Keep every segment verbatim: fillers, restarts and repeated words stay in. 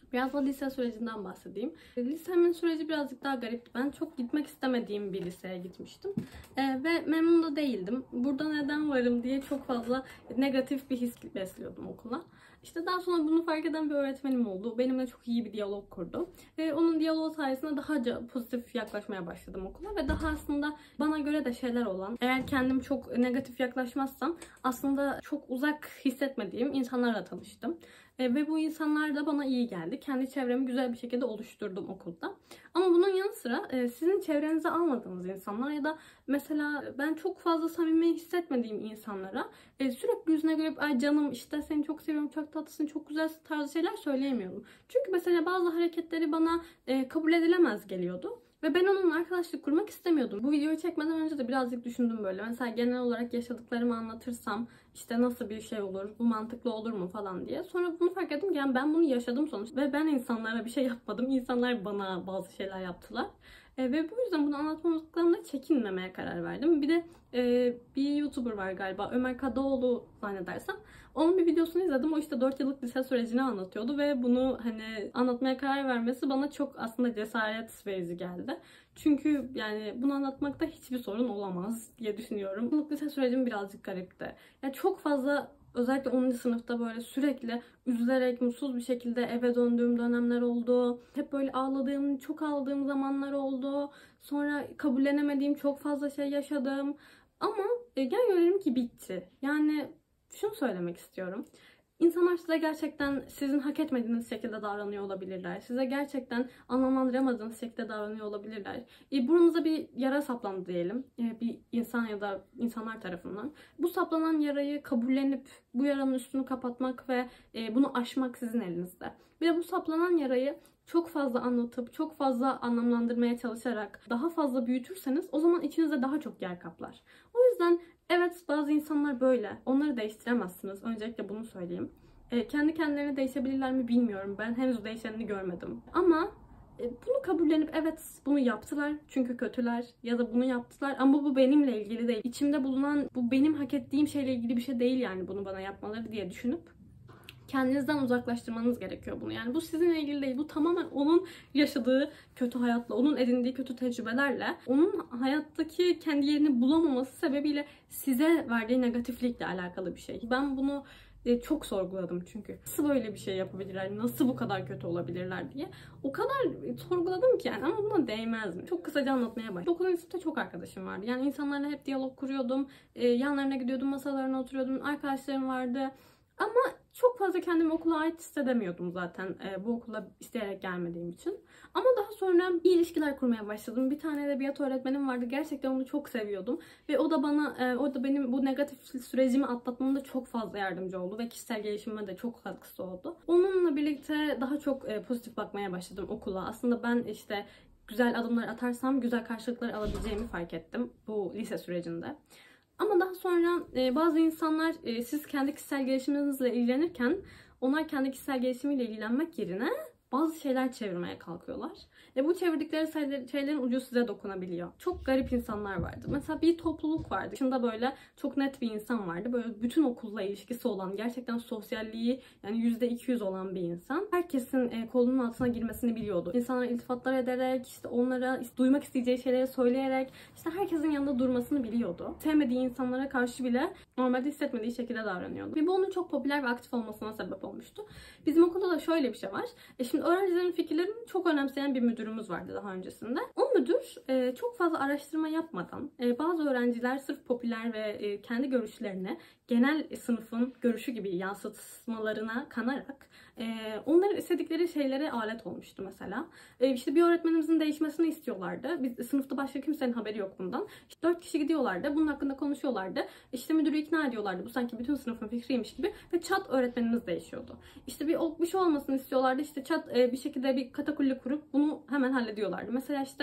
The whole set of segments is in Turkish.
Biraz da lise sürecinden bahsedeyim. Lisemin süreci birazcık daha garipti. Ben çok gitmek istemediğim bir liseye gitmiştim. Ee, ve memnun da değildim. Burada neden varım diye çok fazla negatif bir his besliyordum okula. İşte daha sonra bunu fark eden bir öğretmenim oldu. Benimle çok iyi bir diyalog kurdu. Ve onun diyaloğu sayesinde daha pozitif yaklaşmaya başladım okula. Ve daha aslında bana göre de şeyler olan, eğer kendim çok negatif yaklaşmazsam aslında çok uzak hissetmediğim insanlarla tanıştım. E, ve bu insanlar da bana iyi geldi. Kendi çevremi güzel bir şekilde oluşturdum okulda. Ama bunun yanı sıra e, sizin çevrenize almadığınız insanlar ya da mesela ben çok fazla samimi hissetmediğim insanlara e, sürekli yüzüne görüp ay canım işte seni çok seviyorum, çok tatlısın, çok güzel tarzı şeyler söyleyemiyordum. Çünkü mesela bazı hareketleri bana e, kabul edilemez geliyordu. Ve ben onunla arkadaşlık kurmak istemiyordum. Bu videoyu çekmeden önce de birazcık düşündüm böyle. Mesela genel olarak yaşadıklarımı anlatırsam işte nasıl bir şey olur, bu mantıklı olur mu falan diye. Sonra bunu fark ettim ki yani ben bunu yaşadım sonuçta. Ve ben insanlara bir şey yapmadım. İnsanlar bana bazı şeyler yaptılar. E, ve bu yüzden bunu anlatmadıklarımda çekinmemeye karar verdim. Bir de e, bir YouTuber var galiba, Ömer Kadıoğlu zannedersem. Onun bir videosunu izledim. O işte dört yıllık lise sürecini anlatıyordu ve bunu hani anlatmaya karar vermesi bana çok aslında cesaret verici geldi. Çünkü yani bunu anlatmakta hiçbir sorun olamaz diye düşünüyorum. Yıllık lise sürecim birazcık garipti. Ya çok fazla özellikle onuncu sınıfta böyle sürekli üzülerek, mutsuz bir şekilde eve döndüğüm dönemler oldu. Hep böyle ağladığım, çok ağladığım zamanlar oldu. Sonra kabullenemediğim çok fazla şey yaşadım. Ama e, gel görelim ki bitti. Yani şunu söylemek istiyorum. İnsanlar size gerçekten sizin hak etmediğiniz şekilde davranıyor olabilirler. Size gerçekten anlamlandıramadığınız şekilde davranıyor olabilirler. E, buranıza bir yara saplandı diyelim. E, bir insan ya da insanlar tarafından. Bu saplanan yarayı kabullenip bu yaranın üstünü kapatmak ve e, bunu aşmak sizin elinizde. Bir de bu saplanan yarayı çok fazla anlatıp, çok fazla anlamlandırmaya çalışarak daha fazla büyütürseniz o zaman içinizde daha çok yer kaplar. O yüzden evet, bazı insanlar böyle. Onları değiştiremezsiniz. Öncelikle bunu söyleyeyim. E, kendi kendilerine değişebilirler mi bilmiyorum. Ben henüz değişenini görmedim. Ama e, bunu kabullenip evet bunu yaptılar çünkü kötüler ya da bunu yaptılar ama bu benimle ilgili değil. İçimde bulunan bu benim hak ettiğim şeyle ilgili bir şey değil yani bunu bana yapmaları diye düşünüp kendinizden uzaklaştırmanız gerekiyor bunu. Yani bu sizinle ilgili değil. Bu tamamen onun yaşadığı kötü hayatla, onun edindiği kötü tecrübelerle, onun hayattaki kendi yerini bulamaması sebebiyle size verdiği negatiflikle alakalı bir şey. Ben bunu çok sorguladım çünkü. Nasıl böyle bir şey yapabilirler? Nasıl bu kadar kötü olabilirler diye. O kadar sorguladım ki yani ama buna değmez mi? Çok kısaca anlatmaya başladım. dokuzuncu sınıfta çok arkadaşım vardı. Yani insanlarla hep diyalog kuruyordum. Yanlarına gidiyordum, masalarına oturuyordum. Arkadaşlarım vardı. Ama çok fazla kendimi okula ait hissedemiyordum zaten e, bu okula isteyerek gelmediğim için. Ama daha sonra iyi ilişkiler kurmaya başladım. Bir tane edebiyat öğretmenim vardı. Gerçekten onu çok seviyordum. Ve o da bana, e, o da benim bu negatif sürecimi atlatmamda çok fazla yardımcı oldu. Ve kişisel gelişimime de çok katkısı oldu. Onunla birlikte daha çok e, pozitif bakmaya başladım okula. Aslında ben işte güzel adımlar atarsam güzel karşılıklar alabileceğimi fark ettim bu lise sürecinde. Ama daha sonra e, bazı insanlar e, siz kendi kişisel gelişiminizle ilgilenirken onlar kendi kişisel gelişimiyle ilgilenmek yerine bazı şeyler çevirmeye kalkıyorlar. Ve bu çevirdikleri şeylerin ucu size dokunabiliyor. Çok garip insanlar vardı. Mesela bir topluluk vardı. İçinde böyle çok net bir insan vardı. Böyle bütün okulla ilişkisi olan, gerçekten sosyalliği yani yüzde iki yüz olan bir insan. Herkesin e, kolunun altına girmesini biliyordu. İnsanlara iltifatlar ederek, işte onlara duymak isteyeceği şeyleri söyleyerek, işte herkesin yanında durmasını biliyordu. Sevmediği insanlara karşı bile normalde hissetmediği şekilde davranıyordu. Ve bu onun çok popüler ve aktif olmasına sebep olmuştu. Bizim okulda da şöyle bir şey var. E şimdi öğrencilerin fikirlerini çok önemseyen bir müdürümüz vardı daha öncesinde. O müdür e, çok fazla araştırma yapmadan e, bazı öğrenciler sırf popüler ve e, kendi görüşlerini genel sınıfın görüşü gibi yansıtmalarına kanarak e, onların istedikleri şeylere alet olmuştu mesela. E, işte bir öğretmenimizin değişmesini istiyorlardı. Biz, sınıfta başka kimsenin haberi yok bundan. İşte dört kişi gidiyorlardı. Bunun hakkında konuşuyorlardı. İşte müdürü ikna ediyorlardı. Bu sanki bütün sınıfın fikriymiş gibi. Ve çat öğretmenimiz değişiyordu. İşte bir, bir şey olmasını istiyorlardı. İşte çat e, bir şekilde bir katakulli kurup bunu hemen hallediyorlardı. Mesela işte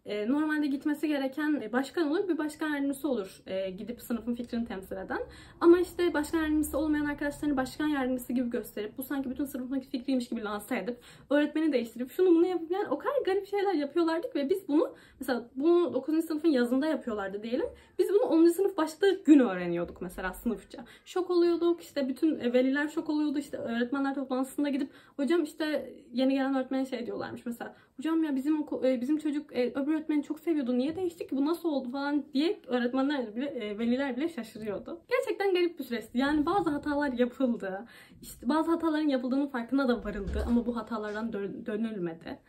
e, normalde gitmesi gereken e, başkan olur, bir başkan yardımcısı olur e, gidip sınıfın fikrini temsil eden. Ama işte başkan yardımcısı olmayan arkadaşlarını başkan yardımcısı gibi gösterip bu sanki bütün sınıfın fikriymiş gibi lanse edip öğretmeni değiştirip şunu bunu yapıp yani o kadar garip şeyler yapıyorlardık ve biz bunu mesela bunu dokuzuncu sınıfın yazında yapıyorlardı diyelim. Biz bunu onuncu sınıf başladığı gün öğreniyorduk mesela sınıfça. Şok oluyorduk, işte bütün veliler şok oluyordu, işte öğretmenler toplantısında gidip hocam işte yeni gelen öğretmen şey diyorlarmış mesela, hocam ya bizim bizim çocuk öbür öğretmeni çok seviyordu, niye değişti ki, bu nasıl oldu falan diye öğretmenler bile, veliler bile şaşırıyordu. Gerçekten garip bir süreçti. Yani bazı hatalar yapıldı. İşte bazı hataların yapıldığının farkına da varıldı ama bu hatalardan dön dönülmedi.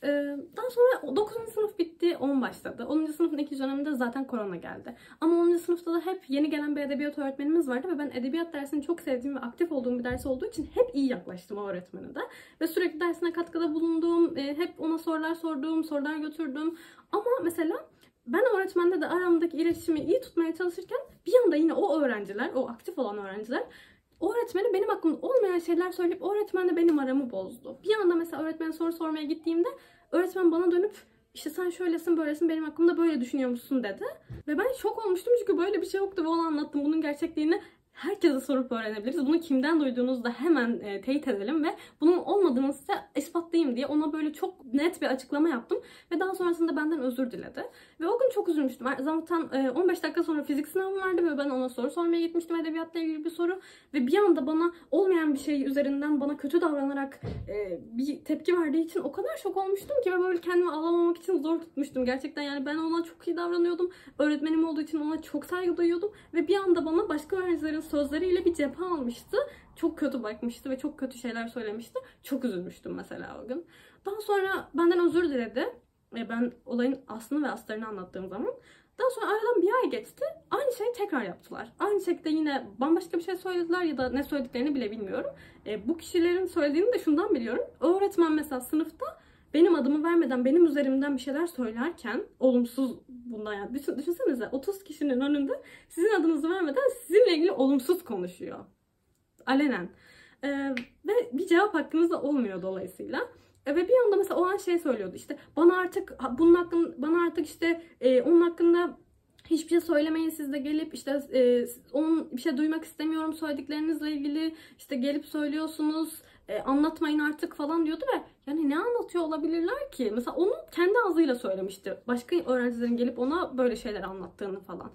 Daha sonra dokuzuncu sınıf bitti, on başladı. onuncu sınıfın ikinci döneminde zaten korona geldi. Ama onuncu sınıfta da hep yeni gelen bir edebiyat öğretmenimiz vardı ve ben edebiyat dersini çok sevdiğim ve aktif olduğum bir ders olduğu için hep iyi yaklaştım o öğretmene de. Ve sürekli dersine katkıda bulundum, hep ona sorular sordum, sorular götürdüm. Ama mesela ben öğretmende de aramdaki iletişimi iyi tutmaya çalışırken bir anda yine o öğrenciler, o aktif olan öğrenciler o öğretmeni benim hakkımda olmayan şeyler söyleyip öğretmenle benim aramı bozdu. Bir anda mesela öğretmen soru sormaya gittiğimde öğretmen bana dönüp işte sen şöylesin böylesin benim hakkımda böyle düşünüyormuşsun dedi. Ve ben şok olmuştum çünkü böyle bir şey yoktu ve ona anlattım. Bunun gerçekliğini herkese sorup öğrenebiliriz. Bunu kimden duyduğunuzda hemen e, teyit edelim ve bunun olmadığını size ispatlayayım diye ona böyle çok net bir açıklama yaptım. Ve daha sonrasında benden özür diledi. Ve o gün çok üzülmüştüm. Zaten e, on beş dakika sonra fizik sınavım vardı ve ben ona soru sormaya gitmiştim, edebiyatla ilgili bir soru. Ve bir anda bana olmayan bir şey üzerinden bana kötü davranarak e, bir tepki verdiği için o kadar şok olmuştum ki ve böyle kendimi ağlamamak için zor tutmuştum. Gerçekten yani ben ona çok iyi davranıyordum. Öğretmenim olduğu için ona çok saygı duyuyordum. Ve bir anda bana başka öğrencilerin sözleriyle bir cephe almıştı. Çok kötü bakmıştı ve çok kötü şeyler söylemişti. Çok üzülmüştüm mesela o gün. Daha sonra benden özür diledi. Ben olayın aslını ve astarını anlattığım zaman. Daha sonra aradan bir ay geçti. Aynı şeyi tekrar yaptılar. Aynı şekilde yine bambaşka bir şey söylediler ya da ne söylediklerini bile bilmiyorum. E, bu kişilerin söylediğini de şundan biliyorum. Öğretmen mesela sınıfta benim adımı vermeden benim üzerimden bir şeyler söylerken olumsuz bundan yani düşün, düşünsenize otuz kişinin önünde sizin adınızı vermeden sizinle ilgili olumsuz konuşuyor. Alenen. Ee, ve bir cevap hakkınız da olmuyor dolayısıyla. E, ve bir anda mesela o an şey söylüyordu işte bana artık bunun hakkında bana artık işte e, onun hakkında hiçbir şey söylemeyin, siz de gelip işte e, onun bir şey duymak istemiyorum söylediklerinizle ilgili işte gelip söylüyorsunuz. E, anlatmayın artık falan diyordu ve yani ne anlatıyor olabilirler ki? Mesela onu kendi ağzıyla söylemişti. Başka öğrencilerin gelip ona böyle şeyler anlattığını falan.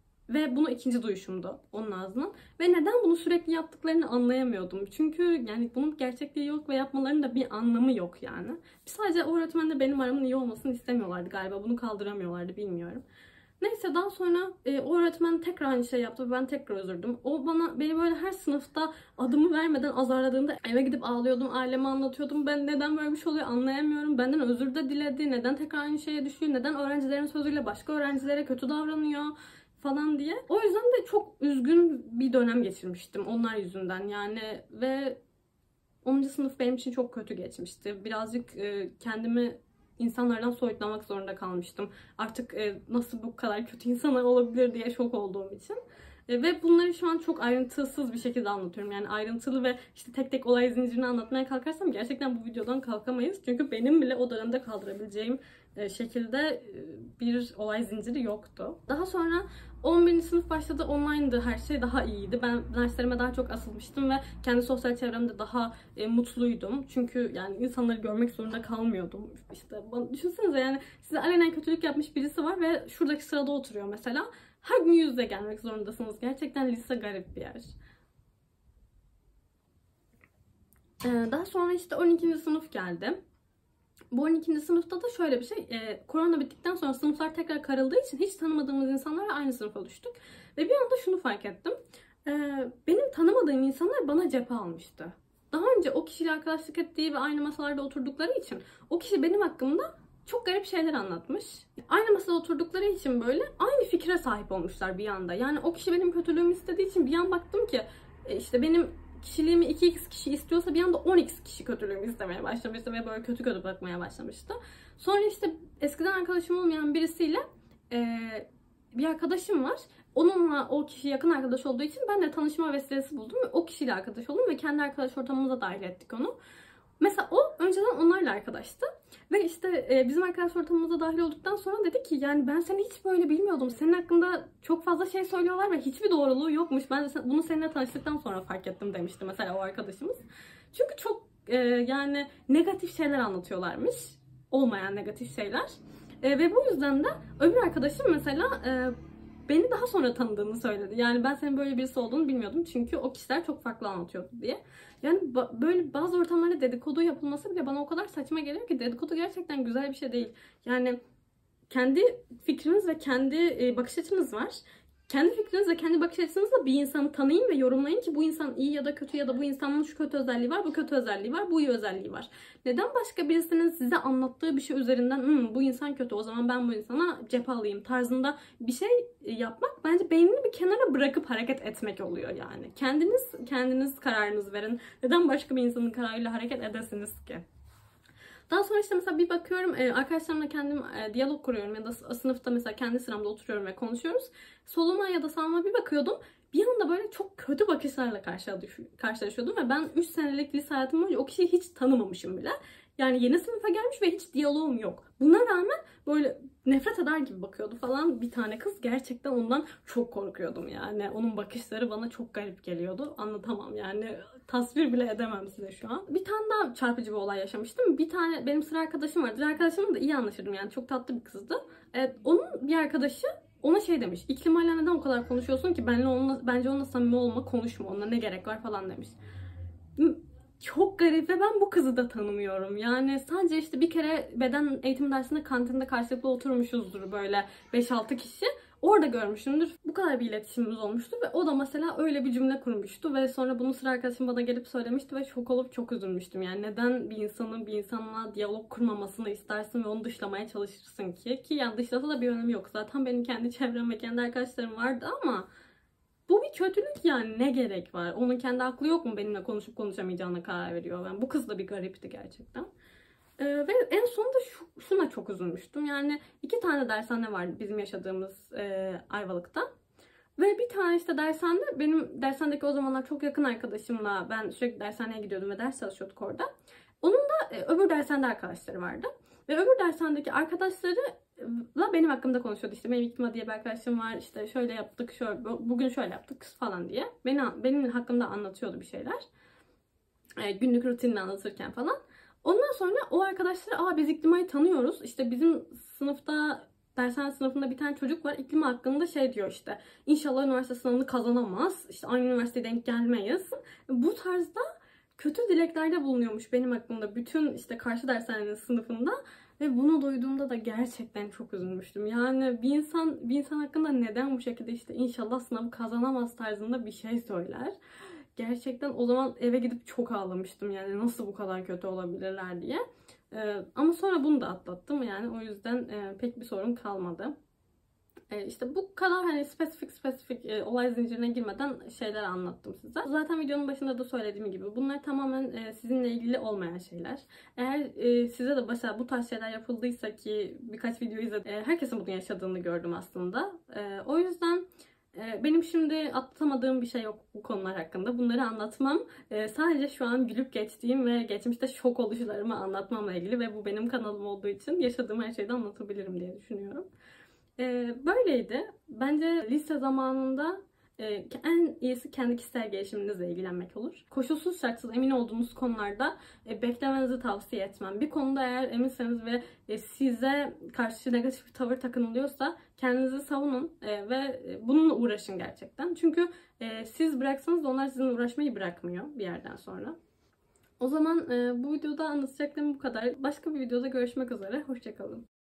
Ve bunu ikinci duyuşumdu onun ağzından. Ve neden bunu sürekli yaptıklarını anlayamıyordum. Çünkü yani bunun gerçekliği yok ve yapmalarının da bir anlamı yok yani. Sadece o öğretmenle benim aramın iyi olmasını istemiyorlardı galiba. Bunu kaldıramıyorlardı, bilmiyorum. Neyse daha sonra e, o öğretmen tekrar aynı şey yaptı ve ben tekrar üzüldüm. O bana beni böyle her sınıfta adımı vermeden azarladığında eve gidip ağlıyordum, aileme anlatıyordum. Ben neden böyle bir şey oluyor anlayamıyorum. Benden özür de diledi. Neden tekrar aynı şeye düşüyor? Neden öğrencilerin sözüyle başka öğrencilere kötü davranıyor falan diye. O yüzden de çok üzgün bir dönem geçirmiştim onlar yüzünden yani ve onuncu sınıf benim için çok kötü geçmişti. Birazcık e, kendimi insanlardan soyutlamak zorunda kalmıştım. Artık e, nasıl bu kadar kötü insanlar olabilir diye şok olduğum için. E, ve bunları şu an çok ayrıntısız bir şekilde anlatıyorum. Yani ayrıntılı ve işte tek tek olay zincirini anlatmaya kalkarsam gerçekten bu videodan kalkamayız. Çünkü benim bile o dönemde kaldırabileceğim e, şekilde e, bir olay zinciri yoktu. Daha sonra on birinci sınıf başladı, online'dı, her şey daha iyiydi. Ben derslerime daha çok asılmıştım ve kendi sosyal çevremde daha e, mutluydum. Çünkü yani insanları görmek zorunda kalmıyordum. İşte bana, düşünsenize yani size alenen kötülük yapmış birisi var ve şuradaki sırada oturuyor mesela. Her gün yüz yüze gelmek zorundasınız. Gerçekten lise garip bir yer. Ee, daha sonra işte on ikinci sınıf geldi. Bu on ikinci sınıfta da şöyle bir şey, e, korona bittikten sonra sınıflar tekrar karıldığı için hiç tanımadığımız insanlarla aynı sınıfa düştük. Ve bir anda şunu fark ettim, e, benim tanımadığım insanlar bana cephe almıştı. Daha önce o kişiyle arkadaşlık ettiği ve aynı masalarda oturdukları için o kişi benim hakkımda çok garip şeyler anlatmış. Aynı masada oturdukları için böyle aynı fikre sahip olmuşlar bir anda. Yani o kişi benim kötülüğümü istediği için bir an baktım ki e, işte benim kişiliğimi iki x kişi istiyorsa bir anda on x kişi kötülüğümü istemeye başlamıştı ve böyle kötü kötü bakmaya başlamıştı. Sonra işte eskiden arkadaşım olmayan birisiyle e, bir arkadaşım var. Onunla o kişi yakın arkadaş olduğu için ben de tanışma vesilesi buldum ve o kişiyle arkadaş oldum ve kendi arkadaş ortamımıza dahil ettik onu. Mesela o önceden onlarla arkadaştı Ve işte e, bizim arkadaş ortamımıza dahil olduktan sonra dedi ki yani ben seni hiç böyle bilmiyordum. Senin hakkında çok fazla şey söylüyorlar ve hiçbir doğruluğu yokmuş. Ben de sen, bunu seninle tanıştıktan sonra fark ettim demişti mesela o arkadaşımız. Çünkü çok e, yani negatif şeyler anlatıyorlarmış. Olmayan negatif şeyler. E, ve bu yüzden de öbür arkadaşım mesela e, beni daha sonra tanıdığını söyledi. Yani ben senin böyle birisi olduğunu bilmiyordum. Çünkü o kişiler çok farklı anlatıyordu diye. Yani ba- böyle bazı ortamlarda dedikodu yapılması bile bana o kadar saçma geliyor ki dedikodu gerçekten güzel bir şey değil. Yani kendi fikriniz ve kendi e, bakış açınız var. Kendi fikriniz ve kendi bakış açınızla bir insanı tanıyın ve yorumlayın ki bu insan iyi ya da kötü ya da bu insanın şu kötü özelliği var, bu kötü özelliği var, bu iyi özelliği var. Neden başka birisinin size anlattığı bir şey üzerinden Hı, bu insan kötü o zaman ben bu insana cephe alayım tarzında bir şey yapmak bence beynini bir kenara bırakıp hareket etmek oluyor yani. Kendiniz kendiniz kararınızı verin. Neden başka bir insanın kararıyla hareket edesiniz ki? Daha sonra işte mesela bir bakıyorum arkadaşlarımla kendim diyalog kuruyorum ya da sınıfta mesela kendi sıramda oturuyorum ve konuşuyoruz. Soluma ya da sağıma bir bakıyordum. Bir anda böyle çok kötü bakışlarla karşılaşıyordum ve ben üç senelik lise hayatım boyunca o kişiyi hiç tanımamışım bile. Yani yeni sınıfa gelmiş ve hiç diyaloğum yok. Buna rağmen böyle nefret eder gibi bakıyordu falan bir tane kız. Gerçekten ondan çok korkuyordum yani. Onun bakışları bana çok garip geliyordu. Anlatamam yani. Tasvir bile edemem size şu an. Bir tane daha çarpıcı bir olay yaşamıştım. Bir tane benim sıra arkadaşım vardı. Arkadaşımla da iyi anlaşırdım yani. Çok tatlı bir kızdı. Evet, onun bir arkadaşı ona şey demiş. İklimayla neden o kadar konuşuyorsun ki? Benle onunla, bence onunla samimi olma, konuşma. Onunla ne gerek var falan demiş. Çok garip ve ben bu kızı da tanımıyorum. Yani sadece işte bir kere beden eğitimi dersinde kantinde karşılıklı oturmuşuzdur böyle beş altı kişi. Orada görmüşümdür. Bu kadar bir iletişimimiz olmuştu ve o da mesela öyle bir cümle kurmuştu ve sonra bunu sıra arkadaşım bana gelip söylemişti ve şok olup çok üzülmüştüm. Yani neden bir insanın bir insanla diyalog kurmamasını istersin ve onu dışlamaya çalışırsın ki? Ki yani dışlasa da bir önemi yok. Zaten benim kendi çevrem ve kendi arkadaşlarım vardı ama bu bir kötülük yani ne gerek var? Onun kendi aklı yok mu benimle konuşup konuşamayacağına karar veriyor. Yani bu kız da bir garipti gerçekten. Ee, ve en sonunda şu, şuna çok üzülmüştüm. Yani iki tane dershane vardı bizim yaşadığımız e, Ayvalık'ta. Ve bir tane işte dershane benim dershanedeki o zamanlar çok yakın arkadaşımla ben sürekli dershaneye gidiyordum ve ders çalışıyorduk orada. Onun da e, öbür dershanede arkadaşları vardı. Ve öbür dershanedeki arkadaşlarıyla benim hakkımda konuşuyordu. İşte benim İkma diye bir arkadaşım var. İşte şöyle yaptık, şöyle, bugün şöyle yaptık falan diye. Benim, benim hakkımda anlatıyordu bir şeyler. E, günlük rutinini anlatırken falan. Ondan sonra o arkadaşları aa biz İklima'yı tanıyoruz. İşte bizim sınıfta dershane sınıfında bir tane çocuk var. İklima hakkında şey diyor işte. İnşallah üniversite sınavını kazanamaz. İşte aynı üniversiteye denk gelmeyiz. Bu tarzda kötü dileklerde bulunuyormuş benim hakkımda. Bütün işte karşı dershanenin sınıfında. Ve bunu duyduğumda da gerçekten çok üzülmüştüm. Yani bir insan bir insan hakkında neden bu şekilde işte inşallah sınavı kazanamaz tarzında bir şey söyler. Gerçekten o zaman eve gidip çok ağlamıştım yani nasıl bu kadar kötü olabilirler diye. Ee, ama sonra bunu da atlattım yani o yüzden e, pek bir sorun kalmadı. E, işte bu kadar hani spesifik spesifik e, olay zincirine girmeden şeyler anlattım size. Zaten videonun başında da söylediğim gibi bunlar tamamen e, sizinle ilgili olmayan şeyler. Eğer e, size de mesela bu tarz şeyler yapıldıysa ki birkaç video izledim. E, herkesin bunu yaşadığını gördüm aslında. E, o yüzden benim şimdi atlatamadığım bir şey yok bu konular hakkında. Bunları anlatmam. Ee, sadece şu an gülüp geçtiğim ve geçmişte şok oluşlarımı anlatmamla ilgili ve bu benim kanalım olduğu için yaşadığım her şeyi de anlatabilirim diye düşünüyorum. Ee, böyleydi. Bence lise zamanında e, en iyisi kendi kişisel gelişiminizle ilgilenmek olur. Koşulsuz şartsız emin olduğunuz konularda e, beklemenizi tavsiye etmem. Bir konuda eğer eminseniz ve e, size karşı negatif bir tavır takınılıyorsa kendinizi savunun e, ve bununla uğraşın gerçekten. Çünkü e, siz bıraksanız da onlar sizinle uğraşmayı bırakmıyor bir yerden sonra. O zaman e, bu videoda anlatacaklarım bu kadar. Başka bir videoda görüşmek üzere. Hoşça kalın.